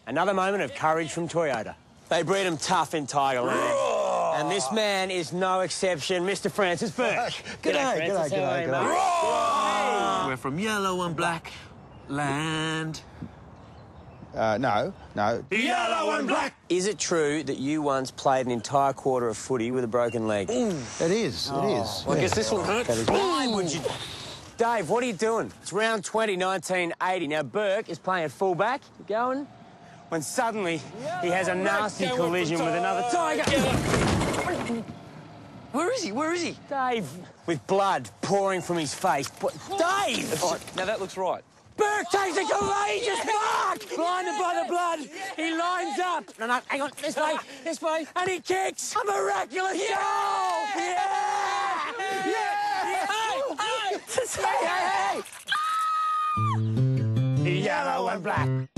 Another moment of courage from Toyota. They breed them tough in Tigerland. And this man is no exception, Mr. Francis Bourke. G'day. We're from yellow and black land. No. Yellow and black! Is it true that you once played an entire quarter of footy with a broken leg? It is. Well, I guess this one hurt. Why would you... Dave, what are you doing? It's round 20, 1980. Now, Bourke is playing at fullback. Going... when suddenly he has a nasty collision with another Tiger. Where is he? Dave, with blood pouring from his face. Dave! Oh, now that looks right. Bourke takes a courageous mark! Blinded by the blood, he lines up. No, hang on, this way, and he kicks a miraculous goal! Yeah! Hey! Yellow and black.